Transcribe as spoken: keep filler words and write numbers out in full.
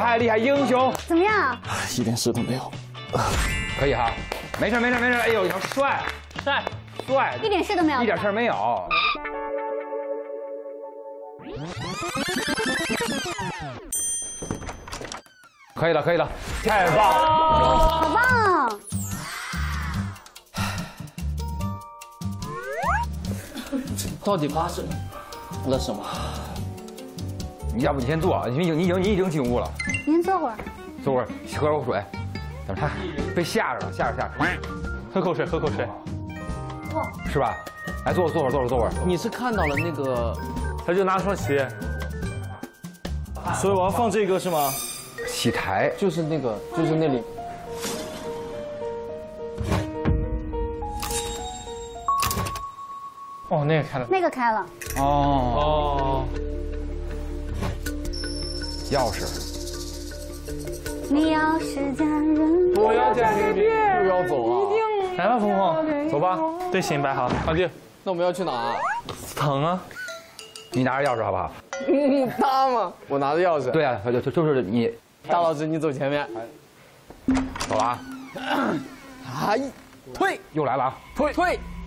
害厉害，英雄！ 怎么样？ 一点事都没有。 可以哈，没事没事没事。哎呦，你好帅帅帅， 一点事都没有， 一点事儿没有。可以了可以了，太棒了， 好棒！ 到底发生了什么？ 你要不你先坐，你已经你已经你已经进屋了。 您坐会儿。 坐会儿，喝口水。怎么他被吓着了？吓着吓着。 喝口水，喝口水。 哇， 是吧？来坐坐会儿，坐会儿，坐会儿。 你是看到了那个， 他就拿双鞋，所以我要放这个是吗？ 洗台就是那个，就是那里。 哦，那个开了。 那个开了。 哦哦。 钥匙。 你要是家人， 我要改变， 又要走了。 来吧，鹏鹏，走吧。队形摆好，上去。 那我们要去哪？ 疼啊！ 你拿着钥匙好不好？ 嗯，他吗？我拿着钥匙。 对啊，就就就是你。 大老师，你走前面。 走了啊！ 哎，退， 又来了啊！ 退，退。